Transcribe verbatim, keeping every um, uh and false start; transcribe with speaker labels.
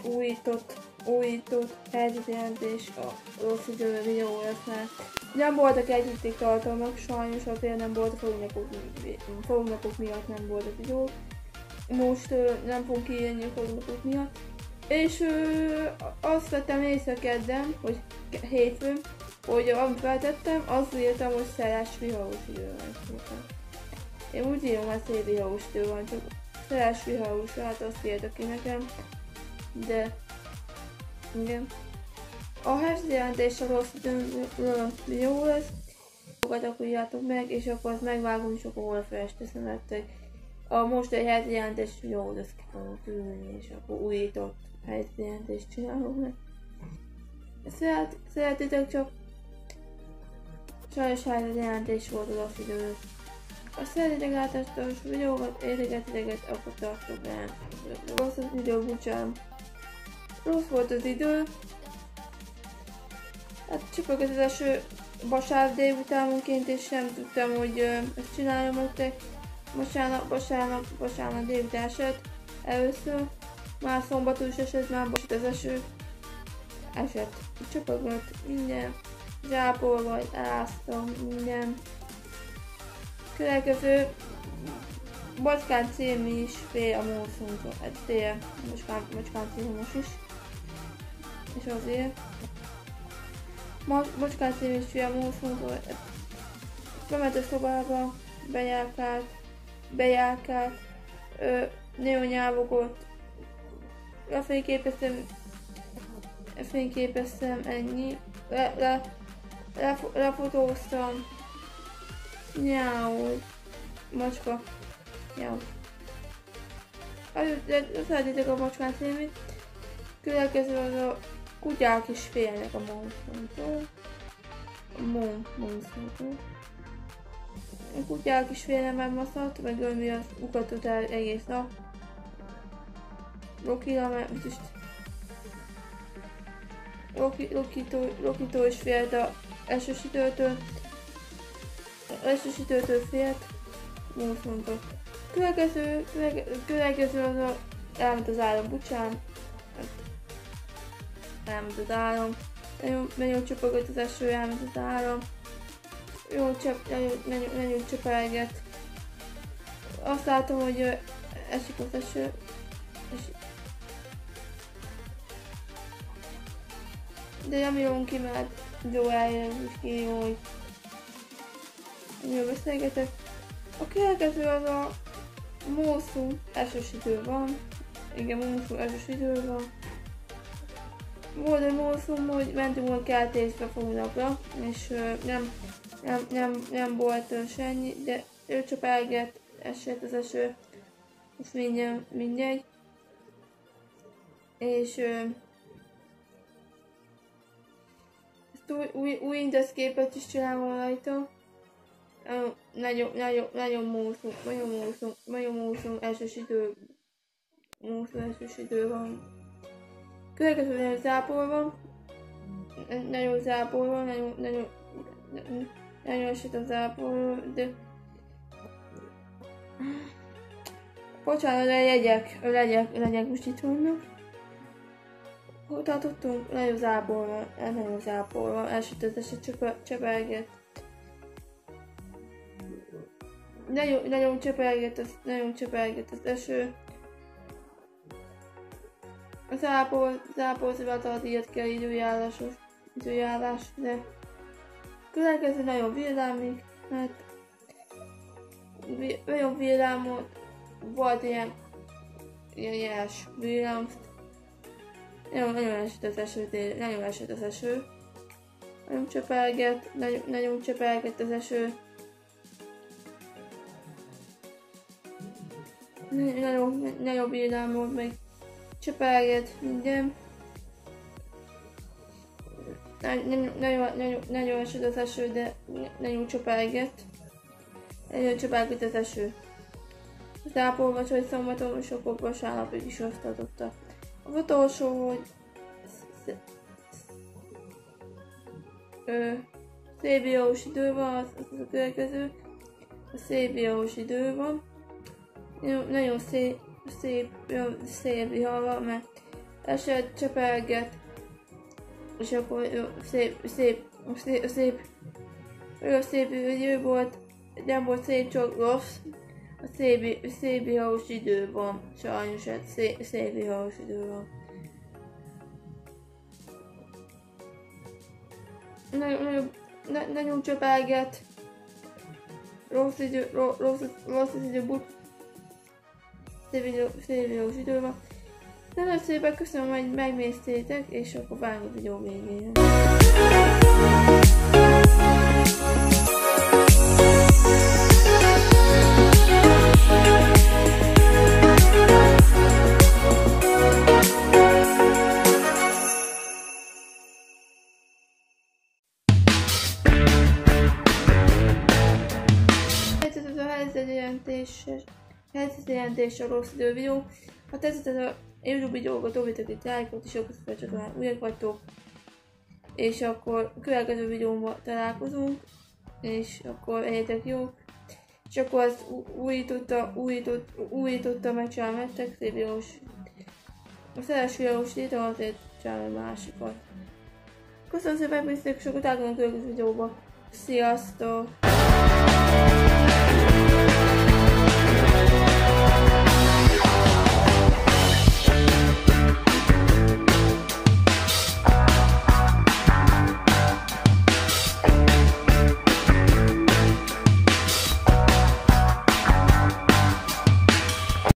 Speaker 1: újított, újított helyzetjelentés a rossz idő videó lesz, mert nem voltak együtték tartalmak, sajnos azért nem volt a fognapok miatt nem volt a videó. Most ö, nem fogunk kiírni a fognapok miatt. És ö, azt vettem észre kedden, hogy hétfőn, hogy amit feltettem, azt írtam, hogy szeres viharos idő van. Én úgy írom, hogy szép viharos idő van, csak szeres viharos, hát azt írta ki nekem. De igen. A helyzetjelentés a rossz időről videó lesz. Fogatok írjátok meg, és akkor azt megvágom, és akkor fel is teszem nektek. A mostani helyzetjelentés videót azt ki fogom küldeni, és akkor újított helyzetjelentést csinálok meg. Szeret, szeretitek csak sajnos helyzetjelentés volt az rossz idő. Ha szeretitek át ezt a videókat, érdeket ideget, akkor tartok rá. Rossz az idő, bocsánat. Rossz volt az idő. Hát csöpögött az eső vasárnap délutánonként, és nem tudtam, hogy uh, ezt csinálom nektek. Vasárnap, vasárnap, vasárnap délután esett először. Már szombaton is esett, már bosít az eső. Esett. Csöpögött minden. Zsápolva, áztam, minden. Következő Bocskán című is fél a módszunktól. Hát fél Bocskán, Bocskán című most is. És azért. Bocskán című is fél a módszunktól. Bement a szobába, bejárkált, bejárkált, nagyon nyávogott. Lefényképeztem, lefényképeztem ennyi. Le, le, le, lefotóztam. Nyáó, macska, nyáó. Szeretitek a Bocskán címét. Következő az a kutyák is félnek a monsztruntól. A mon, monsztruntól. A kutyák is félnek megmaszat, meg ő miatt ugatott el egész nap. Rokira, mert most Roki, Rokitól, Rokitól is félt a esős időtől. Esős időtől félt. Monsztruntól. Következő, következő az a elment az áram, bocsánat. Elment az áram. Nagyon, nagyon csöpögött az eső, elment az áram. Jó, csöp, nagyon, nagyon, nagyon csöpelget. Azt látom, hogy esik az eső. Esik. De nem jön ki, mert jó eljön, és ki jó, hogy jól beszélgetek. A következő az a monszun esős idő van. Igen, monszun esős idő van. Volt egy monszun, hogy mentünk a kertészbe fognapra, és uh, nem, nem, nem, nem volt uh, semmi, de ő csöpelget, esett az eső. Most mindjárt, mindegy. És uh, ezt új, új, új indexképet is csinálom rajta. Uh, nagyon, nagyon, nagyon mószum, nagyon mószum, nagyon mószum esős idő, mószum esős idő van. Következő nagyon záporva, nagyon záporva, nagyon, nagyon, nagyon esett a záporva, de bocsánat, a legyek, a legyek, a legyek most itt vannak. Hol tartottunk? Nagyon záporva, nagyon záporva, esett az eset csepelget. Nagyon, nagyon csepelget az, nagyon csepelget az eső. A zápor, zápor szivatalt ilyet kell időjárásos, időjárás, de következő nagyon villámlik, mert nagyon villámot, volt ilyen, ilyen jeles villám, nagyon, nagyon esett az eső, nagyon esett az eső, nagyon csöpelget, nagyon, nagyon csöpelget az eső, nagyon, nagyon villámot, meg csöpelget minden. Nagyon, nagyon, nagyon esett az eső, de nagyon csöpelget. Nagyon csöpelget az eső. Zápolva, hogy szombaton, és akkor vasárnapig is azt adotta. Az utolsó, hogy szép viharos idő van, az, az a következő. A szép viharos idő van. Nagyon, nagyon szép, szép, szép vihar van, mert esett, csepelget, és akkor jó, szép, szép, szép, szép, jó, szép idő volt, nem volt szép, csak rossz. A szép, szép vihar idő van, sajnos, hát szép, szép vihar idő van. Nagyon, nagyon, nagyon csepelget, rossz idő, rossz, rossz idő, but, szép vihar idő van. Nagyon szépen köszönöm, hogy megnéztétek, és akkor vágom a videó végére. Ez a helyzetjelentés a rossz idő videó. Ha tetszett ez a YouTube videókat, dobjatok egy lájkot, és akkor a csatornán újak vagytok. És akkor a következő videóban találkozunk, és akkor legyetek jók. És akkor azt újította, újított, újította megcsinálni nektek, szép videós. A szeres videós létre azért csinálni másikat. Köszönöm szépen, hogy megnéztétek, és akkor találkozunk a következő videóban. Sziasztok!